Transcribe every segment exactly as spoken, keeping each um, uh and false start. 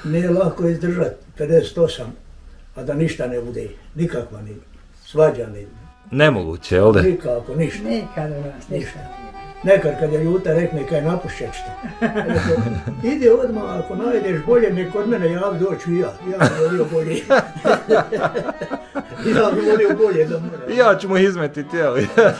Nije lako izdržati pedeset osam, a da ništa ne bude, nikakva ni svađa ni... Nemoguće, jel da? Nikako, ništa. Nikad u nas, ništa. Nekad kad je ljuta rekne kaj napušćeš te. Ide odmah, ako najdeš bolje, nek kod mene jav doću i ja. Ja bi volio bolje. Ja bi volio bolje da moram. Ja ću mu izmetiti, jel?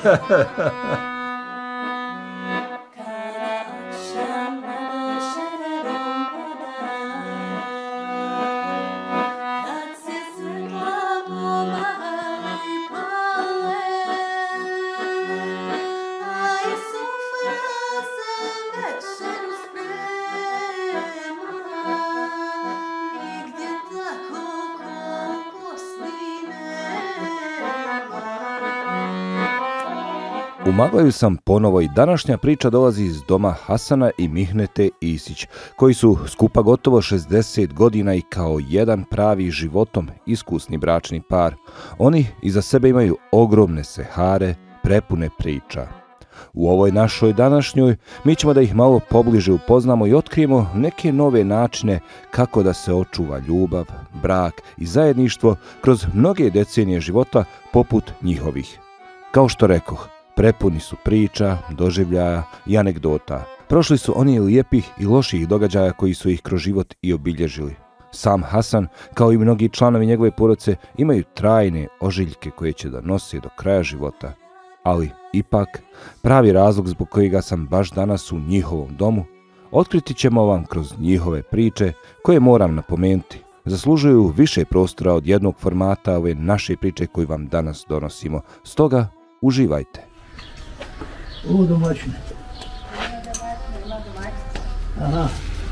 U Maglaju sam ponovo i današnja priča dolazi iz doma Hasana i Mihnete Isić, koji su skupa gotovo šezdeset godina i kao jedan pravi životom iskusni bračni par. Oni iza sebe imaju ogromne sehare, prepune priča. U ovoj našoj današnjoj mi ćemo da ih malo pobliže upoznamo i otkrijemo neke nove načine kako da se očuva ljubav, brak i zajedništvo kroz mnoge decenije života poput njihovih. Kao što rekoh, prepuni su priča, doživljaja i anegdota. Prošli su oni lijepih i loših događaja koji su ih kroz život i obilježili. Sam Hasan, kao i mnogi članovi njegove porodice, imaju trajne ožiljke koje će da nose do kraja života. Ali, ipak, pravi razlog zbog kojega sam baš danas u njihovom domu, otkriti ćemo vam kroz njihove priče, koje moram napomenuti, zaslužuju više prostora od jednog formata ove naše priče koju vam danas donosimo. Stoga, uživajte. U domaćine. Aha.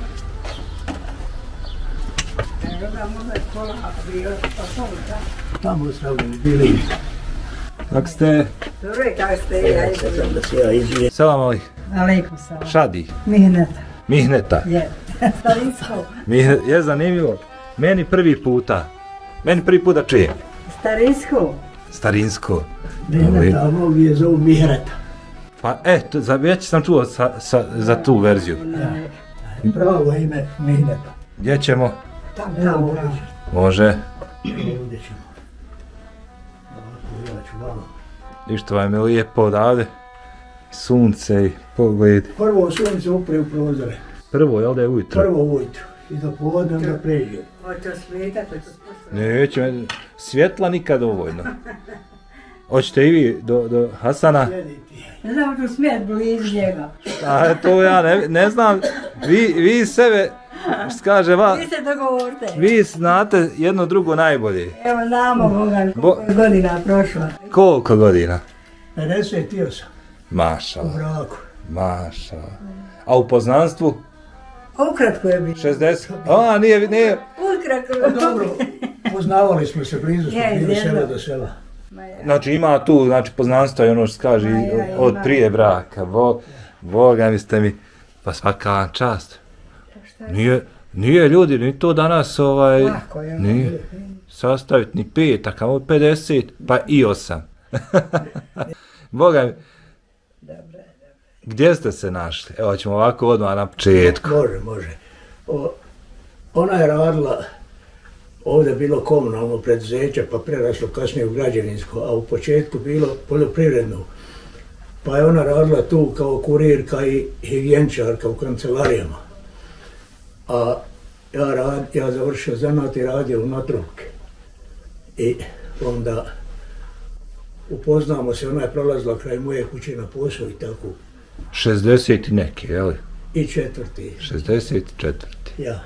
Tamo stavljeni bili. Kako ste? Dobro, kako ste? Ja Sam da se ja izvijem. Selam alejkum. Alejkum selam. Šadi. Mihneta. Mihneta. Je. Starinsko. Mihne, je zanimljivo. Meni prvi puta. Meni prvi puta čujem. Starinsko. Starinsko. Mihneta, a mnogi je zovu Mihreta. Pa eto, za, već sam čuo sa, sa, za tu verziju. Pravo ime Mihneta. Gdje ćemo? Tam, Evo tam, ovdje tamo. ćemo. Može. Ovdje ćemo. Ovako, ja ću malo. I što vam je lijepo odavde. Sunce i pogled. Prvo sunce upre u prozore. Prvo, jel da je ujutro? Prvo ujutro. I do povodne onda pređe. Hoće svijetat, hoće spustiti. Neće, svjetla nikad dovoljno. Hoćete i vi do, do Hasana? Ne znam, ću smijet blizu njega. A to ja ne, ne znam. Vi, vi sebe, što kaže va, Vi se dogovorite. vi znate jedno drugo najbolje. Evo znamo Boga, Bo- koliko je godina prošla. Koliko godina? pedeset osam u Mašala, braku. mašala. A u poznanstvu? Ukratko je bilo. šezdeset? A, nije, nije. Ukratko je Pa bilo. dobro, poznavali smo se, blizu smo Je, bili izvjedno. sela do sela. Ma ja. Znači ima tu, znači poznanstva i ono što se kaže Ma ja, od ima. prije braka. Bo, Boga mi ste mi, pa svaka vam čast. Šta je? Nije, nije ljudi, ni to danas ovaj, Lako je. nije sastaviti ni pet, a kamo pedeset, pa i osam. Boga mi, Dobro. gdje ste se našli? Evo ćemo ovako odmah na početku. Može, može. O, ona je radila, ovdje je bilo komunalno preduzeće, pa preraslo kasnije u građevinsko, a u početku bilo poljoprivredno. Pa je ona radila tu kao kurirka i higijeničarka u kancelarijama. A ja, rad, ja završio zanat i radio u Natrupke. I onda upoznamo se, ona je prolazila kraj moje kuće na posao i tako. šezdeset i neki, jel? I četvrti, šezdeset četvrti. ja.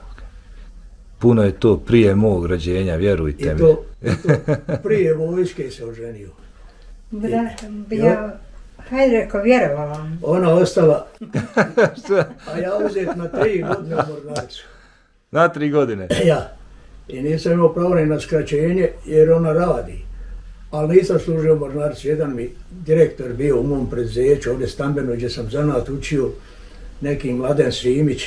Puno je to prije mog rođenja, vjerujte I mi. to, i to prije vojske se oženio. Da, bi ja, hajde reko, vjerovala vam. Ona ostala, Šta? a ja uzet na tri godine u Mornarcu. Na tri godine. Ja. I nisam imao pravo ni na skraćenje jer ona radi. Ali nisam služio u Mornarcu. Jedan mi direktor bio u mom preduzeću, ovdje stambeno gdje sam zanat učio, neki Mladen Simić,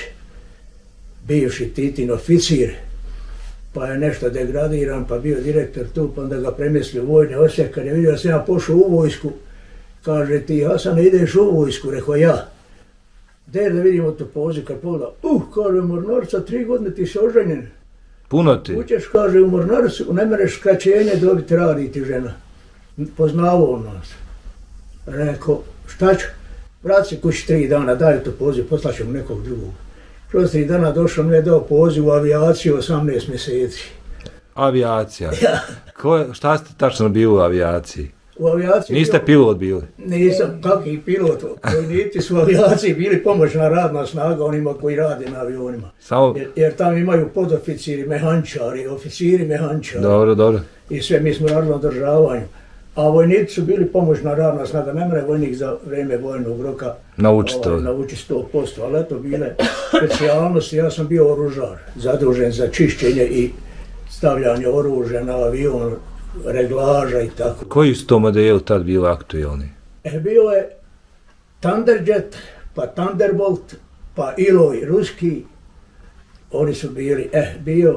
bivši Titin oficir, pa je nešto degradiran, pa bio direktor tu, pa onda ga premjeslio u vojni osjek. Kad je vidio da sam ja pošao u vojsku, kaže ti Hasan ideš u vojsku, rekao ja. gdje da vidimo to poziv, kad pogleda, uh, kaže, u Mornarica, tri godine ti si oženjen. Puno ti. Ućeš, kaže, u Mornaricu, ne mereš skraćenje dobiti, radi ti žena. Poznavao nas. Rekao, šta ću? Vrat se kući tri dana, daju to poziv, poslaću mu nekog drugog. Kroz tri dana došao mi je dao poziv u avijaciju osamnaest mjeseci. Avijacija. Ja. Ko, šta ste tačno bili u avijaciji? U avijaciji Niste bio, pilot bili? Nisam, kakvi pilot, vojnici su u avijaciji bili pomoćna radna snaga onima koji rade na avionima. Samo... Jer, jer tamo imaju podoficiri, mehančari, oficiri, mehančari. Dobro, dobro. I sve, mi smo radili na održavanju. A vojnici su bili pomoćna radna snaga, ne mre vojnik za vrijeme vojnog roka nauči to. Ovaj, nauči sto posto, ali eto bile specijalnosti, ja sam bio oružar, zadužen za čišćenje i stavljanje oružja na avion, reglaža i tako. Koji su to modeli tad bili aktuelni? E, bio je Thunderjet, pa Thunderbolt, pa Iloj ruski, oni su bili, eh, bio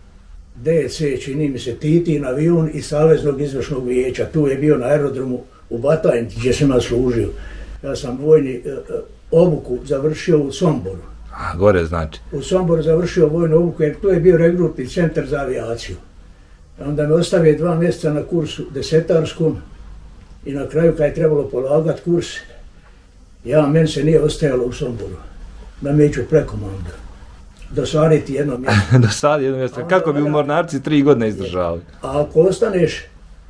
D C, čini mi se, Titin avion i Saveznog izvršnog vijeća. Tu je bio na aerodromu u Batajnici gdje sam ja služio. Ja sam vojni e, obuku završio u Somboru. A, gore znači. U Somboru završio vojnu obuku jer tu je bio regrutni centar za avijaciju. Onda me ostavio dva mjeseca na kursu desetarskom i na kraju kad je trebalo polagati kurs, ja, meni se nije ostajalo u Somboru. Da me iću prekomandu. Dosaditi jedno mjesto. Dosaditi jedno mjesto. Kako bi u Mornarci tri godine izdržali? A ako ostaneš,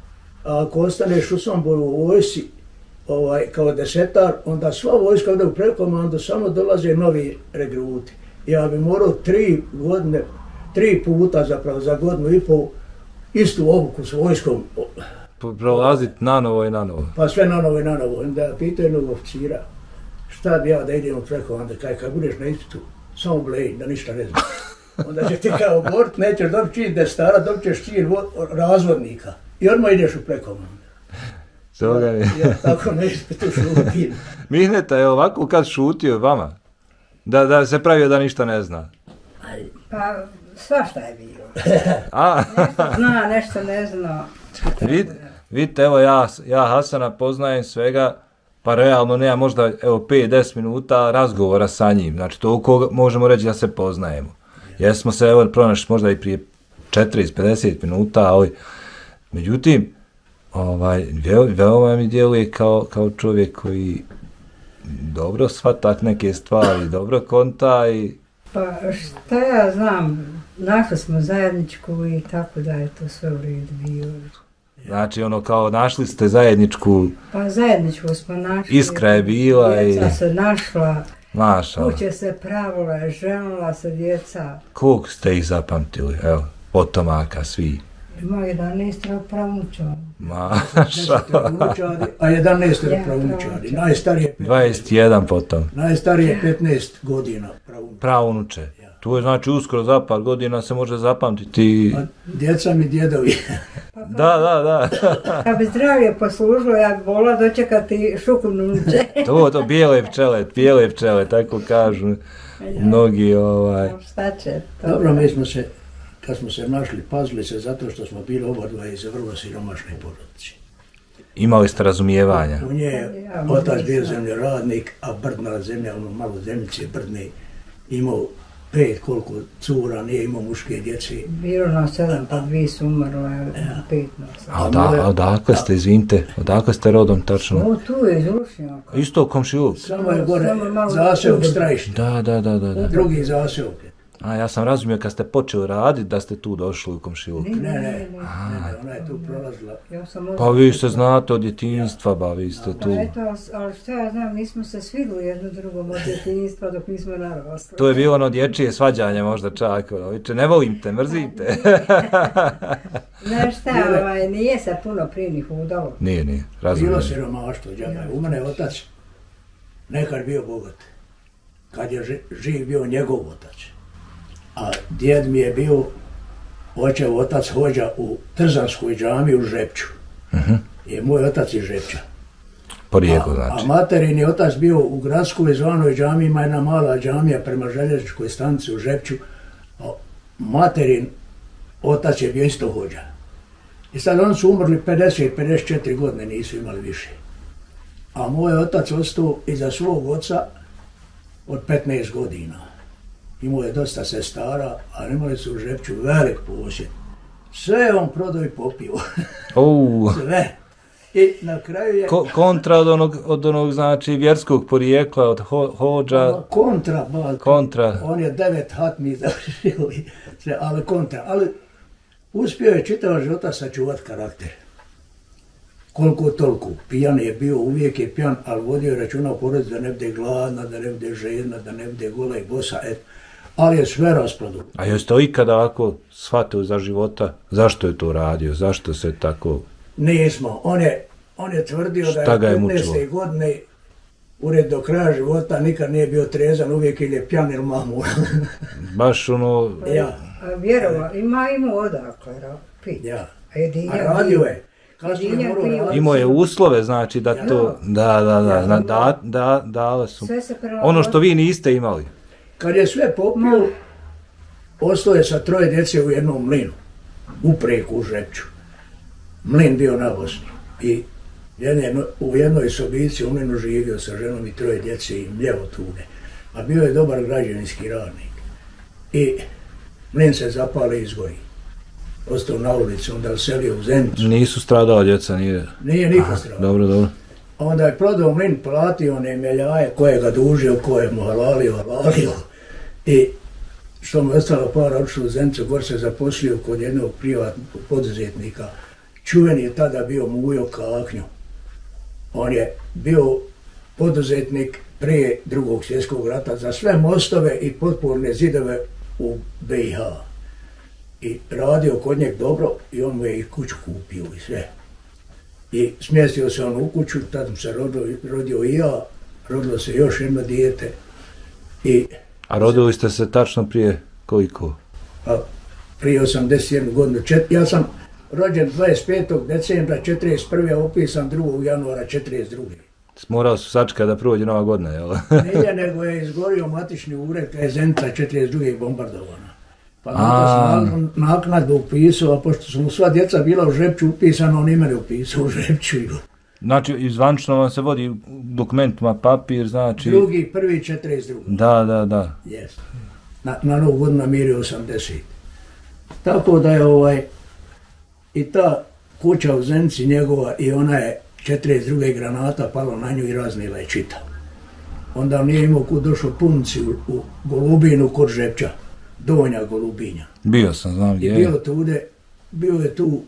a ako ostaneš u Somboru u vojsci, ovaj, kao desetar, onda sva vojska ode u prekomandu, samo dolaze novi regruti. Ja bi morao tri godine, tri puta zapravo za godinu i pol, istu obuku s vojskom. Prolaziti na novo i na novo. Pa sve na novo i na novo. Onda pitaju jednog oficira, šta bi ja da idem u prekomandu, kaj kad budeš na ispitu, samo blej, da ništa ne znam. Onda će ti kao bort, nećeš dobiti čin destara, dobit ćeš čin razvodnika. I odmah ideš u prekomandu. Toga mi. Ja tako ne ispitu šutim. Mihneta je ovako kad šutio vama? Da, da se pravio da ništa ne zna? Pa svašta je bilo. A? Nešto zna, nešto ne zna. Vid, vidite, evo ja, ja Hasana poznajem svega, pa realno nema možda evo pet do deset minuta razgovora sa njim. Znači toliko možemo reći da se poznajemo. Jesmo se evo pronašli možda i prije četrdeset do pedeset minuta, ali međutim, ovaj, veoma mi djeluje kao, kao čovjek koji dobro shvata neke stvari, dobro konta i... Pa šta ja znam, našli smo zajedničku i tako da je to sve u redu bilo. Znači ono kao našli ste zajedničku... Pa zajedničku smo našli. Iskra je bila i... Djeca se našla. Mašala. Kuće se pravile, ženila se djeca. Koliko ste ih zapamtili, evo, potomaka, svi? Ima jedanaest pravnučadi. Mašala. A jedanaest pravnučadi, najstarije dvadeset jedan potom. Najstarije petnaest godina pravunuče. Pravunuče. Tu je znači uskoro za par godina se može zapamtiti. A djeca mi djedovi. Da, da, da. Kad bi zdravlje poslužilo, ja bi volila dočekati šukunuče. To, to, bijele pčele, bijele pčele, tako kažu mnogi ovaj... Šta će to? Dobro, mi smo se, kad smo se našli, pazili se zato što smo bili obadva iz vrlo siromašne porodice. Imali ste razumijevanja? U nje je otac bio zemljoradnik, a brdna zemlja, ono malo zemljice brdne, imao pet koliko cura, nije imao muške djece. Bilo nas sedam, pa dvije su umrle, ja. pet nas. A oda, odakle ste, izvinite, odakle ste rodom tačno? O, tu je iz Rušnjaka. Isto komšiluk? Samo je gore zaseok Strajišnje. Da, da, da, da, da. Drugi zaseok. A ja sam razumio kad ste počeli raditi da ste tu došli u komšiluk. Ne, ne, ne, ne, ne, ona je tu prolazila. Ja pa vi se znate od djetinjstva, ba, vi ste tu. Pa eto, ali što ja znam, nismo se svidli jedno drugom od djetinjstva dok nismo narasli. To je bilo ono dječije svađanje možda čak, ono, viče, ne volim te, mrzim te. Znaš šta, ovaj, nije se puno prije ni hudalo. Nije, nije, razumijem. Bilo siromaštvo, džaba. U mene otac nekad bio bogat, kad je živ bio njegov otac. A djed mi je bio, očev otac hođa u Trzanskoj džami u Žepču. Uh-huh. Je moj otac iz Žepča. Porijeklo znači. A materin je otac bio u gradskoj zvanoj džami, ima jedna mala džamija prema željezničkoj stanici u Žepču. A materin otac je bio isto hođa. I sad oni su umrli pedeset do pedeset četiri godine, nisu imali više. A moj otac ostao iza svog oca, od petnaest godina. Imao je dosta sestara, a imali su u Žepču velik posjed. Sve on prodao i popio. Oh. Sve. I na kraju je... Ko, kontra od onog, od onog, znači, vjerskog porijekla, od ho, hođa... Kontra, ba, kontra. On je devet hatmi završio, ali kontra. Ali uspio je čitava života sačuvat karakter. Koliko toliko. Pijan je bio, uvijek je pijan, ali vodio je računa u porodici da ne bude gladna, da ne bude žedna, da ne bude gola i bosa, et. Ali je sve rasprodao. A jeste li ikada ovako shvatio za života, zašto je to radio, zašto se tako... Nismo. On je, on je tvrdio da je petnaeste godine ured do kraja života nikad nije bio trezan, uvijek ili je pjan ili mamur. Baš ono... Ja. A vjerova, ima ima odakle piti. Ja. A, a radio je. Imao je uslove, znači da to... Da, da, da, da, da, da, dale su. Ono što vi niste imali. Kad je sve popio, ostao je sa troje djece u jednom mlinu. U Preku, u Žepču. Mlin bio na Bosni. I jedne, u jednoj sobici u mlinu živio sa ženom i troje djece i mljevo tuge. A bio je dobar građevinski radnik. I mlin se zapali i izgori. Ostao na ulici, onda selio u Zenicu. Nisu stradao djeca, nije? Nije niko stradao. Dobro, dobro. Onda je prodao mlin, platio one meljaje koje ga dužio, koje mu halalio, halalio. I što mu je ostalo para, odšao u Zenicu, gor se zaposlio kod jednog privatnog poduzetnika. Čuven je tada bio Mujo Kaknjo. On je bio poduzetnik prije drugog svjetskog rata za sve mostove i potporne zidove u be i ha. I radio kod njeg dobro i on mu je i kuću kupio i sve. I smjestio se on u kuću, tad mu se rodio, rodio i ja, rodilo se još jedno dijete. I, a rodili ste se tačno prije koliko? A prije osamdeset jednu godinu. Čet, ja sam rođen dvadeset petog decembra četrdeset prve, opisan drugog januara četrdeset druge. Morao su sačekati da prođe nova godina, jel? Nije, nego je izgorio matični ured, kad je Zenica četrdeset druge bombardovana. Pa sam naknadno upisao, a pošto su mu sva djeca bila u Žepču upisano, on ime upisao u Žepču. Znači, izvančno vam se vodi dokumentima papir, znači... Drugi, prvi, četrdeset drugi. Da, da, da. Yes. Na, na novu godinu namirio osamdeset. Tako da je ovaj, i ta kuća u Zenici njegova i ona je četrdeset druge granata palo na nju i raznila je čita. Onda on nije imao kud došao punci u, u Golubinu kod Žepča. Donja Golubinja. Bio sam, znam gdje. I bio tude, bio je tu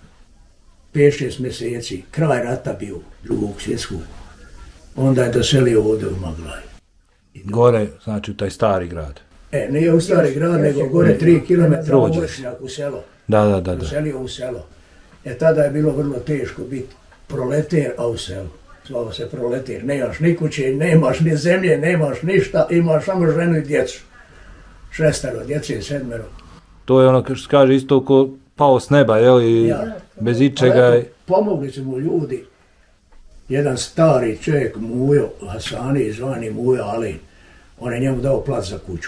pet šest mjeseci, kraj rata bio, drugog svjetskog. Onda je doselio ovdje u Maglaj. Gore, znači u taj stari grad. E, nije u stari grad, nego gore tri kilometra u Vršnjak, u selo. Da, da, da. Doselio u selo. E, tada je bilo vrlo teško biti proleter, a u selu. Zvalo se proleter, nemaš ni kuće, nemaš ni zemlje, nemaš ništa, imaš samo ženu i djecu. Šestero, djece i sedmero. To je ono što kaže isto ko pao s neba, jel? I ja. Bez ičega. Eto, pomogli su mu ljudi. Jedan stari čovjek, Mujo Hasani, zvani Mujo Alin, on je njemu dao plac za kuću.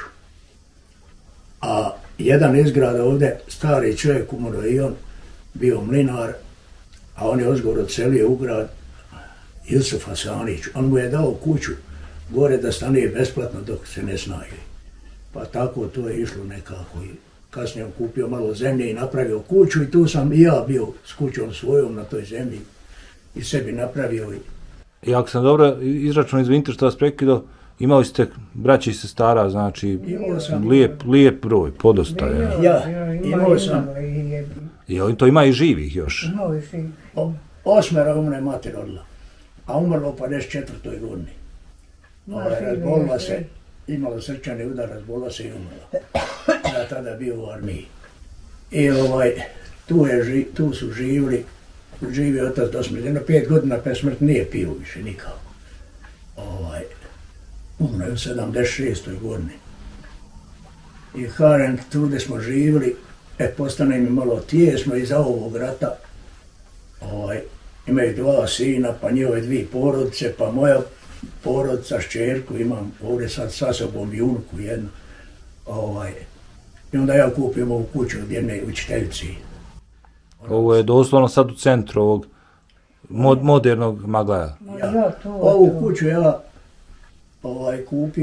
A jedan izgrada ovdje, stari čovjek umro i on, bio mlinar, a on je ozgor odselio u grad, Jusuf Hasanić. On mu je dao kuću gore da stanuje besplatno dok se ne snađe. Pa tako to je išlo nekako i kasnije on kupio malo zemlje i napravio kuću i tu sam i ja bio s kućom svojom na toj zemlji i sebi napravio. I, I ako sam dobro izračunao, izvinite što vas prekidao, imali ste braći i sestara, znači sam, lijep, lijep broj, podosta. Ja, ja imao sam. I to ima i živih još. O, osmera umre mati rodila, a umrlo u pedeset četvrtoj godini. Razbolila se. Imala srčani udar, razbola se i umrla. Ja tada bio u armiji. I ovaj, tu, je, tu su živili, živi otac do smrti. Jedno pet godina pe smrt nije pio više nikako. Ovaj, umro je u sedamdeset šestoj godini. I Hareng, tu gdje smo živili, e, postane mi malo tijesno iza ovog rata. Ovaj, imaju dva sina, pa njihove dvije porodice, pa moja porodica, šćerku, imam ovdje sad sa sobom junku jednu. Ovaj, I onda ja kupim ovu kuću od jedne učiteljici. Ovo je doslovno sad u centru ovog mod, modernog Maglaja. Ja, ovu kuću ja ovaj, kupio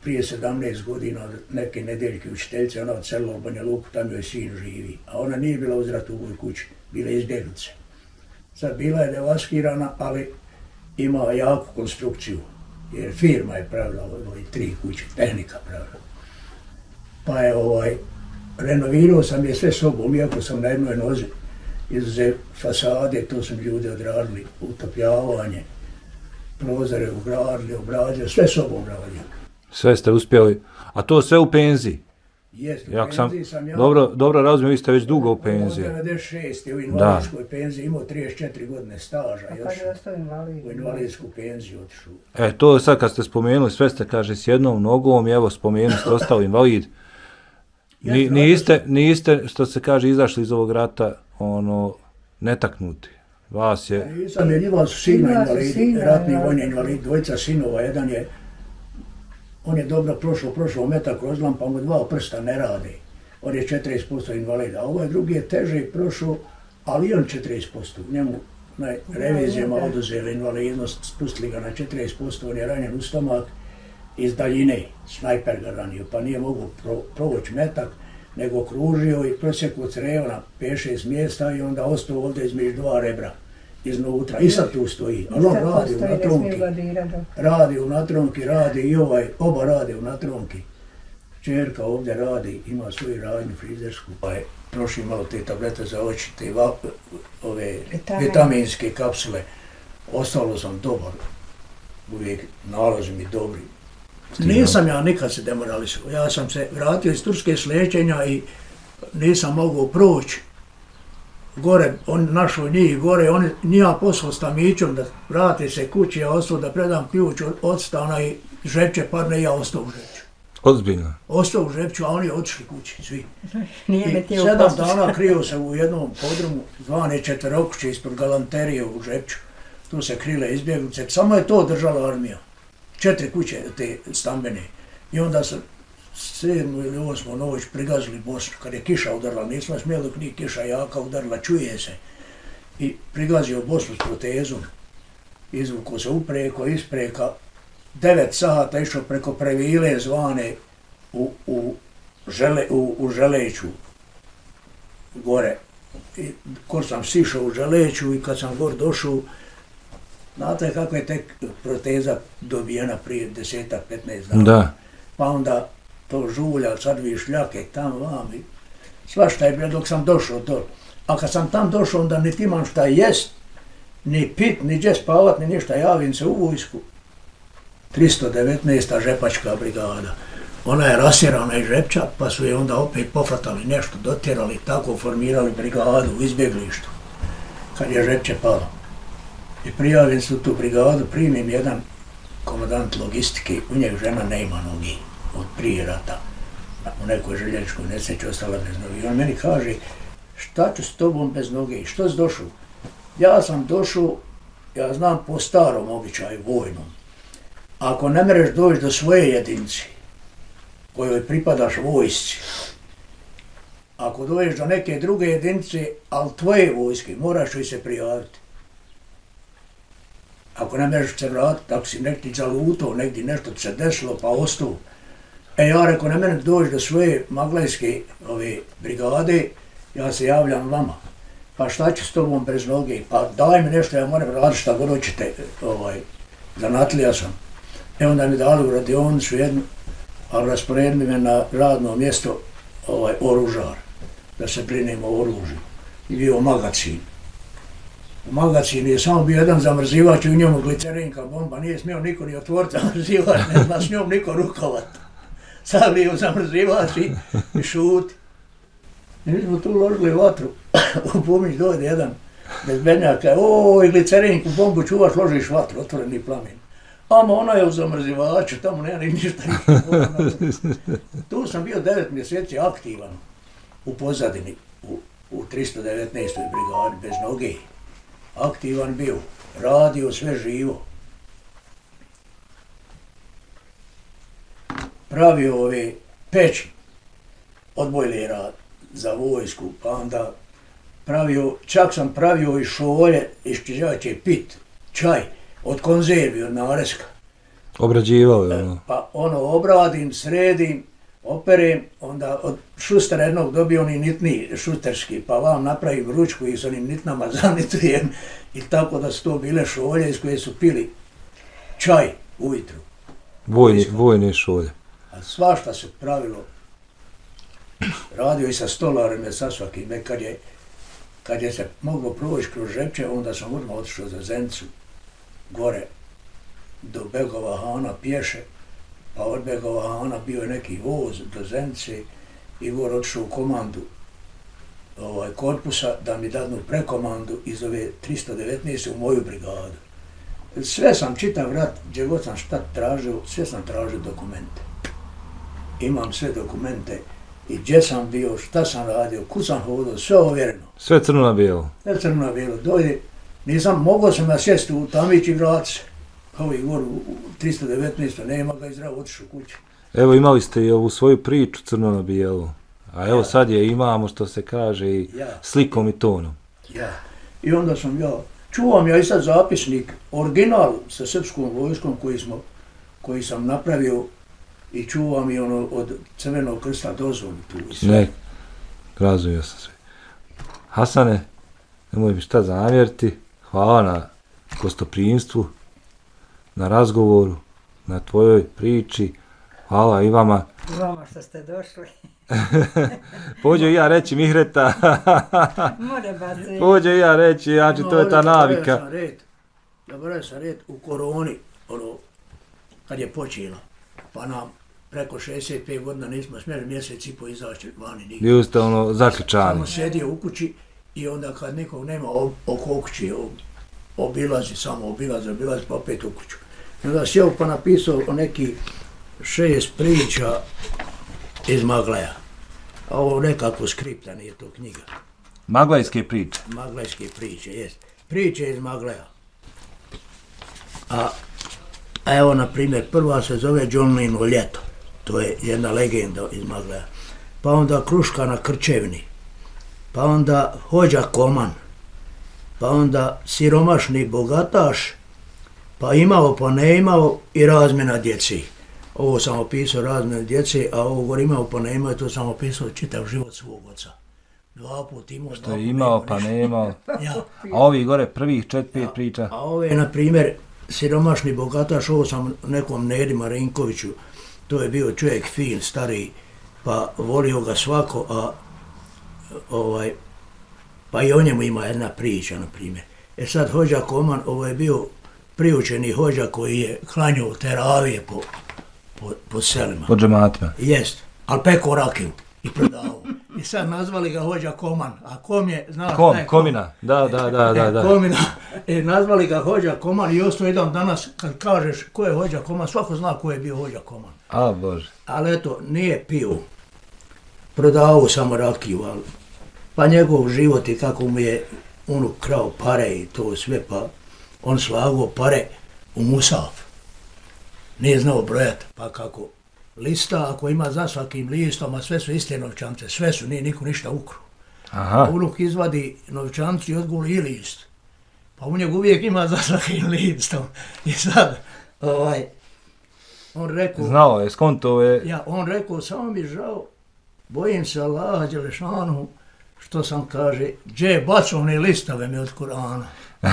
prije sedamnaest godina neke nedeljke učiteljice, ona odselila u Banja Luku, tamo joj sin živi, a ona nije bila u Zratovoj kući, bila je izbjeglice. Sad bila je devaskirana, ali ima jaku konstrukciju, jer firma je pravila ovaj tri kuće, tehnika pravila. Pa je ovaj, renovirao sam je sve sobom, iako sam na jednoj nozi, izuzev fasade, to su ljudi odradili, utopljavanje, prozore ugradili, obradili, sve sobom radio. Sve ste uspjeli, a to sve u penziji? Jest, u Jak penziji sam, sam ja. Dobro, dobro razumijem, vi ste već dugo u penziji. Od devedeset šeste u invalidskoj penziji, imao trideset četiri godine staža, A još kad je ostao invalid? u invalidsku penziju otišao. E, to sad kad ste spomenuli, sve ste, kaže, s jednom nogom, i evo, spomenuli ste ostali invalid. Ni, niste, niste, što se kaže, izašli iz ovog rata, ono, netaknuti. Vas je... Nisam je, njima su sina Ima su invalidi, sina, ratni ja. vojni invalid, dvojica sinova, jedan je, on je dobro prošao, prošao metak kroz lam, pa mu dva prsta ne rade. On je četrdeset posto invalida, a ovaj drugi je teže prošao, ali i on četrdeset posto. Njemu na revizijama oduzeli invalidnost, spustili ga na četrdeset posto, on je ranjen u stomak iz daljine, snajper ga ranio, pa nije mogu pro, provući metak, nego kružio i prosjekao creva na pet šest mjesta i onda ostao ovdje između dva rebra iznutra. I sad tu stoji, ali on radi u natronki, radi u natronki, radi i ovaj, oba radi u natronki. Čerka ovdje radi, ima svoju radnju frizersku, pa je prošli malo te tablete za oči, te va, ove Vitamin. vitaminske kapsule. Ostalo sam dobar, uvijek nalazi mi dobri. Nisam ja nikad se demoralisao, ja sam se vratio iz Turske s liječenja i nisam mogao proći. Gore, on našao njih gore, on njima poslao s tamićom da vrati se kući, ja ostao da predam ključ od, od stana i žepće padne i ja ostao u žepću. Ozbiljno? Ostao u žepću, a oni otišli kući, svi. Nije I sedam dana krio se u jednom podrumu, zvane četverokuće ispod galanterije u žepću. Tu se krile izbjeglice, samo je to držala armija. Četiri kuće te stambene. I onda su sedmu ili osmu noć prigazili Bosnu, kad je kiša udarila, nismo smjeli dok nije kiša jaka udarila, čuje se. I prigazio Bosnu s protezom, izvuko se upreko, ispreka, devet sata išao preko Previle zvane u, u, žele, u, u Želeću, gore. I ko sam sišao u Želeću i kad sam gore došao, znate kako je tek proteza dobijena prije desetak, petnaest dana. Da. Pa onda to žulja, sad vi šljake, tam vam i svašta je bilo dok sam došao to. A kad sam tam došao, onda niti imam šta jest, ni pit, ni gdje spavat, ni ništa, javim se u vojsku. tristo devetnaesta žepačka brigada. Ona je rasjerana iz Žepča, pa su je onda opet pofratali nešto, dotjerali, tako formirali brigadu u izbjeglištu, kad je Žepče palo. I prijavim se u tu brigadu, primim jedan komandant logistike, u njeg žena nema nogi od prije rata. U nekoj željezničkoj nesreći ostala bez nogi. I on meni kaže, šta ću s tobom bez noge, što si došao? Ja sam došao, ja znam po starom običaju, vojnom. Ako ne mereš doći do svoje jedinice, kojoj pripadaš vojsci, ako dođeš do neke druge jedinice, ali tvoje vojske, moraš joj se prijaviti. Ako ne možeš se vratiti, ako si nekdje zalutao, negdje nešto ti se desilo pa ostao. E ja reko, ne mene doći do svoje maglajske ove brigade, ja se javljam vama. Pa šta ću s tobom bez noge? Pa daj mi nešto, ja moram raditi šta god hoćete, ovaj, zanatlija sam. E onda mi dali u radionicu jednu, ali rasporedili me na radno mjesto, ovaj, oružar, da se brinemo o oružju. I bio magacin. U magacini je samo bio jedan zamrzivač i u njemu glicerinka bomba, nije smio niko ni otvoriti zamrzivač, ne zna s njom niko rukovat. Sad bio zamrzivač i, i šuti. I mi smo tu uložili vatru, u Pumić dojde jedan bezbednjak, oj, glicerinku bombu čuvaš, ložiš vatru, otvoreni plamen. Ama ona je u zamrzivaču, tamo nema ništa. Tu sam bio devet mjeseci aktivan u pozadini, u, u tristo devetnaestoj brigadi, bez noge. Aktivan bio, radio sve živo. Pravio ove peći od bojlera za vojsku, pa onda pravio, čak sam pravio i šolje, iščiđaće pit, čaj, od konzervi, od nareska. Obrađivao je ono. Pa ono obradim, sredim, operem, onda od šustera jednog dobio oni nitni šusterski, pa vam napravim ručku i s onim nitnama zanitujem i tako da su to bile šolje iz koje su pili čaj ujutru. Vojni, vojne šolje. A svašta se pravilo. Radio i sa stolarima, sa svakim. Kad je, kad je se moglo proći kroz Žepče, onda sam odmah otišao za Zenicu, gore do Begova Hana pješe, pa od Begova Hana bio je neki voz do Zenice i gore otišao u komandu ovaj, korpusa da mi dadnu prekomandu iz ove tristo devetnaeste u moju brigadu. Sve sam čitav rat, gdje god sam šta tražio, sve sam tražio dokumente. Imam sve dokumente i gdje sam bio, šta sam radio, kud sam hodao, sve ovjereno. Sve crno na bijelo. Sve crno na bijelo. Dojde, nisam, mogao sam ja sjesti u tamić i vrat se. Kao i gore u tristo devetnaeste nema ga i zdravo otišao kući. Evo imali ste i ovu svoju priču crno na bijelo. A evo ja. Sad je imamo što se kaže i ja. Slikom i tonom. Ja. I onda sam ja, čuvam ja i sad zapisnik, original sa srpskom vojskom koji, smo, koji sam napravio i čuvam i ono od Crvenog krsta dozvolu tu. Ne, razumio sam sve. Hasane, nemoj mi šta zamjeriti, hvala na gostoprimstvu, na razgovoru, na tvojoj priči, hvala i vama. I vama što ste došli. Pođe i ja reći Mihreta. More baci. Pođe i ja reći, znači to je ta navika. Zaboravio sam red u koroni, ono, kad je počela, pa nam preko šezdeset pet godina nismo smjeli mjesec i po izaći vani nigdje. Bili ste ono zaključani. Samo sedio u kući i onda kad nikog nema oko kući, obilazi, samo obilazi, obilazi pa opet u kuću. I onda sjeo pa napisao o neki šest priča iz Maglaja. A ovo nekako skripta, nije to knjiga. Maglajske priče. Maglajske priče, jest. Priče iz Maglaja. A, a evo, na primjer, prva se zove Džonlino ljeto. To je jedna legenda iz Maglaja. Pa onda Kruška na Krčevni. Pa onda Hođa Koman. Pa onda Siromašni bogataš. Pa imao pa ne imao i razmjena djeci. Ovo sam opisao razmjena djeci, a ovo gore imao pa ne imao, to sam opisao čitav život svog oca. Dva put imao, što je imao pa ne imao. Ja. A ovi gore prvih čet pet ja. Priča. A ove, na primjer, Siromašni bogataš, ovo sam nekom Nedi Marinkoviću, to je bio čovjek fin, stariji, pa volio ga svako, a ovaj, pa i o njemu ima jedna priča, na primjer. E sad, Hođa Koman, ovo je bio priučeni hođa koji je klanjao teravije po, po, po selima. Po džematima. Jest, ali peko rakiju i prodavao. I sad nazvali ga Hođa Koman, a kom je, znaš kom, šta je Komina, da, da, da, da, da. Komina, e, nazvali ga Hođa Koman i ostao jedan danas, kad kažeš ko je Hođa Koman, svako zna ko je bio Hođa Koman. A, Bože. Ali eto, nije pio, prodavao samo rakiju, ali pa njegov život i kako mu je unuk krao pare i to sve, pa on slagao pare u musaf. Nije znao brojati, pa kako lista, ako ima za svakim listom, a sve su iste novčance, sve su, nije niko ništa ukru. Aha. Unuk izvadi novčancu i odguli i list. Pa u njeg uvijek ima za svakim listom. I sad, ovaj, on rekao... Znao je, skonto je... Ja, on rekao, samo mi žao, bojim se Allaha Đelešanu, što sam, kaže, dže bacovne listave mi od Kur'ana.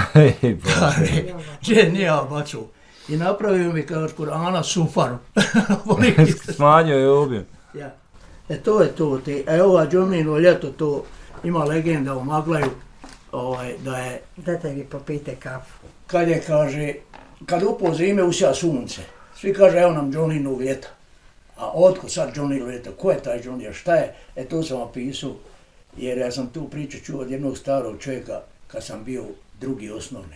Kaže, dže nije bacov. I napravio mi kao od Kur'ana sufaru. Smanjio je objem. Ja. E to je to. Te, e ova Džonlino ljeto, to ima legenda u Maglaju, ovaj, da je... Dajte mi popijte kafu. Kad je, kaže, kad upao zime usija sunce, svi kaže, evo nam Džonlino ljeta. A otko sad Džonlino ljeta? Ko je taj Džonlino? Šta je? E to sam opisao, jer ja sam tu priču čuo od jednog starog čovjeka kad sam bio drugi osnovni.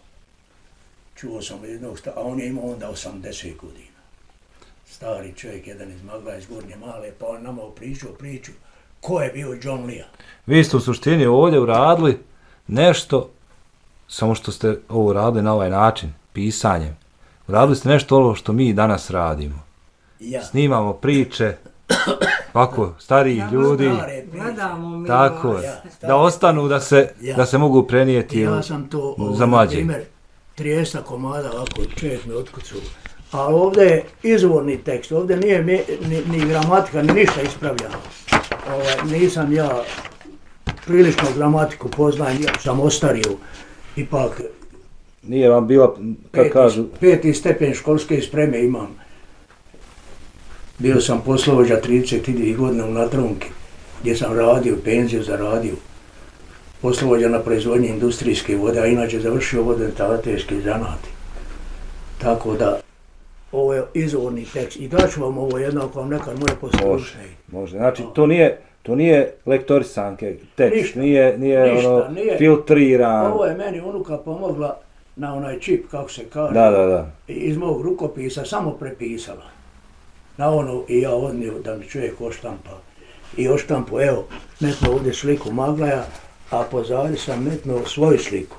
Čuo sam od jednog starog, a on je imao onda osamdeset godina. Stari čovjek, jedan iz Maglaja, iz Gornje Male, pa on nama pričao priču ko je bio Džonlija. Vi ste u suštini ovdje uradili nešto, samo što ste ovo uradili na ovaj način, pisanjem. Uradili ste nešto ovo što mi danas radimo. Ja. Snimamo priče, ovako, starijih ja, ljudi, tako je, ja, da ostanu, da se, ja. da se mogu prenijeti ja sam to, za mlađe. Na primjer, trideset komada, ovako čovjek me otkucao, A ovdje je izvorni tekst, ovdje nije ni, ni gramatika, ni ništa ispravljano. Ovaj, nisam ja prilično gramatiku poznajem, ja sam ostario, ipak Nije vam bila, kad peti, kažu... Peti stepen školske spreme imam. Bio sam poslovođa trideset dvije godine u Natronki, gdje sam radio, penziju zaradio. Poslovođa na proizvodnji industrijske vode, a inače završio vodoinstalaterski zanat. Tako da, ovo je izvorni tekst. I daću vam ovo jednako vam nekad moje poslušne. Može, može. Znači, to nije, to nije lektorisanke, tekst, Ništa, nije, nije ništa, ono nije. filtriran. Ovo je meni unuka pomogla na onaj čip, kako se kaže, Da, da, da. iz mog rukopisa, samo prepisala. Na ono i ja odnio da mi čovjek oštampa. I oštampo, evo, metnuo ovdje sliku Maglaja, a pozadi sam metnuo svoju sliku.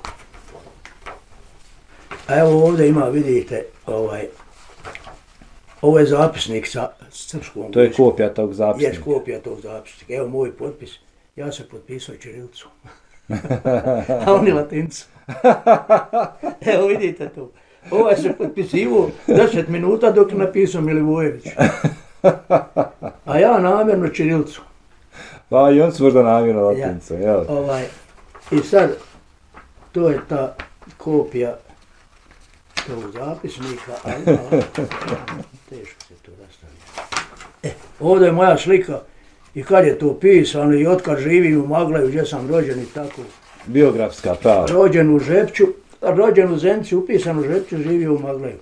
A evo ovdje ima, vidite, ovaj, ovo je zapisnik sa srpskom. To je kopija tog zapisnika. Je kopija tog zapisnika. Evo moj potpis, ja sam potpisao ćirilicom. A oni latincom. Evo vidite to. Ovaj se potpisivo deset minuta dok je napisao Milivojević. A ja namjerno ćirilicom. Pa i on su možda namjerno latincom, Ja. jel? Ovaj, I sad, to je ta kopija tog zapisnika, a ima, teško se to rastavlja. E, ovdje je moja slika i kad je to pisano i otkad živim u Maglaju gdje sam rođen i tako. Biografska prava. Rođen u Žepću, rođen u Zenci, upisan u Žepću, živio u Maglaju.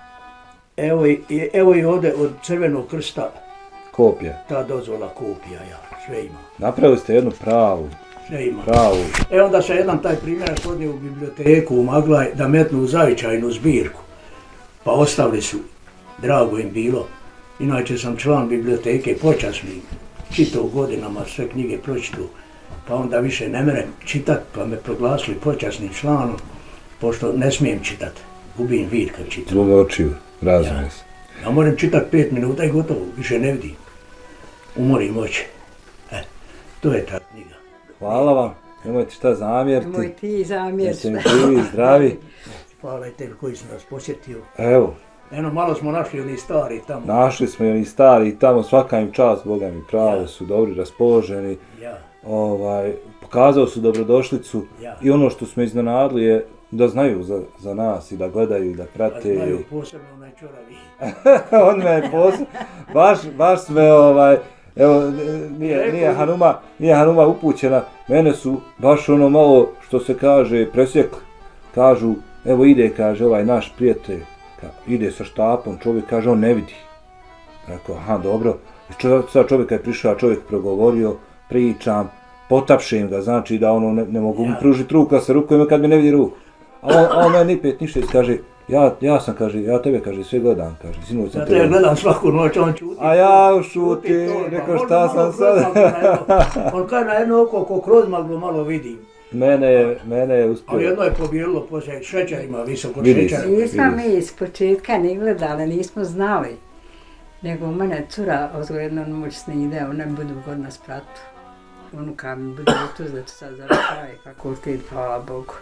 Evo i, i- evo i ovdje od Crvenog krsta Kopija. ta dozvola kopija, ja, sve ima, Napravili ste jednu pravu, sve ima. pravu. E onda se jedan taj primjerak odnio u biblioteku u Maglaj da metnu u zavičajnu zbirku. Pa ostavili su, drago im bilo. Inače sam član biblioteke počasni, čitao godinama sve knjige pročitao. Pa onda više ne merem čitat, pa me proglasili počasnim članom, pošto ne smijem čitat. Gubim vid kad čitam. Zbog očiju, razumije se. Ja moram čitat pet minuta i gotovo, više ne vidim. Umorim oči. E, to je ta knjiga. Hvala vam, nemojte šta zamjeriti. Moj ti Jeste zamjerš. mi živi, zdravi. Hvala i tebi koji si nas posjetio. Evo, Eno, malo smo našli oni stari tamo. našli smo i oni stari i tamo, svaka im čast, Boga mi, pravo Ja. su dobri, raspoloženi. Ja, Ovaj, pokazao su dobrodošlicu Ja. i ono što smo iznenadili je da znaju za, za nas i da gledaju i da a prate. znaju posebno onaj čoravi. On me je posebno, baš, baš me ovaj, evo, nije, nije, Hanuma, nije Hanuma upućena, mene su baš ono malo, što se kaže, presjekli. Kažu, evo ide, kaže, ovaj naš prijatelj, ka, ide sa štapom, čovjek kaže, on ne vidi. Rekao, aha, dobro. I čo, sad čovjek je prišao, čovjek progovorio, pričam, potapšem ga, znači da ono ne, ne mogu mu Ja. pružiti ruku, a se rukujem kad mi ne vidi ruku. A on, a on meni pet ništa kaže, ja, ja sam, kaže, ja tebe, kaže, sve gledam, kaže, sinoć sam Ja tebe. te gledam svaku noć, on čuti. A ja šuti, Šuti to, pa rekao možda šta malo sam kroz sad. maglu na jedno- On kaže na jedno oko, ko kroz maglu malo vidim. Mene je, mene je A uspio. jedno je pobijelilo poslije šećerima, visoko Vidi se. šećerima. Nismo mi iz početka ni gledali, nismo znali. Nego mene cura od jednom moćni ide, ona budu god na spratu. Unuka mi bude tu, znači sad završava i fakultet, hvala Bogu.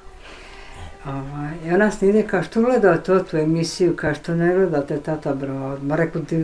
Ovaj, I ona snide, kao što gledate tu emisiju, kao što ne gledate tata brod, ma reku ti,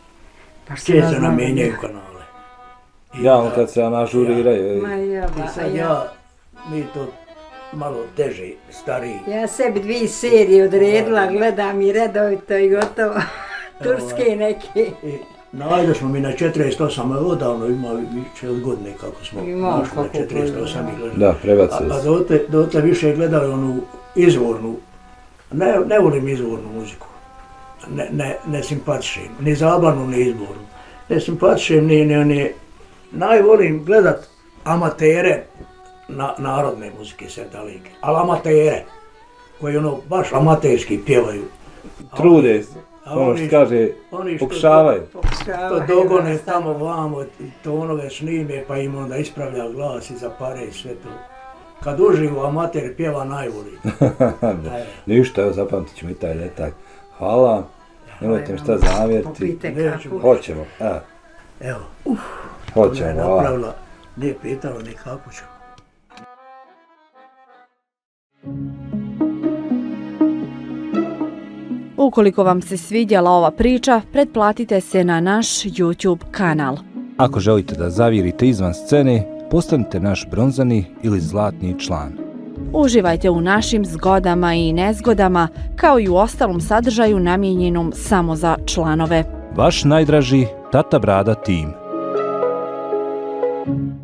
pa što Često nam mijenjaju kanale. I Ja, on da- kad se anažuriraju. Ma ej. jeba, I a sad ja, ja, mi to malo teže, stariji. ja sebi dvije serije odredila, gledam i redovito i gotovo. Turske neke. I najde smo mi na četrdeset osam, a odavno ima više od godine kako smo Imamo našli na kako četrdeset osam i gledali. Da, A, prebacili a se. dotle, dotle više gledali onu izvornu, ne, ne volim izvornu muziku, ne, ne, ne simpatišem, ni zabavnu, ni izbornu, ne simpatišem, ni, ni, ni, najvolim gledat amatere na, narodne muzike Serdalike, ali amatere, koji ono baš amaterski pjevaju. A Trude se. a Ono oni- što kaže, oni što- pokušavaju. To dogone tamo vamo, tonove snime, pa im onda ispravlja glas i zapare i sve to. Kad uživo amater pjeva najvoli. Da. Ništa, evo zapamtit ćemo i taj letak. Hvala vam, nemojte mi šta zamjeriti. Popite Neću. kapu. Hoćemo, evo, Evo, uf, ona je hoćemo, hvala. napravila, nije pitala ni kako ću. Ukoliko vam se svidjela ova priča, pretplatite se na naš YouTube kanal. Ako želite da zavirite izvan scene, postanite naš bronzani ili zlatni član. Uživajte u našim zgodama i nezgodama, kao i u ostalom sadržaju namijenjenom samo za članove. Vaš najdraži Tata Brada tim.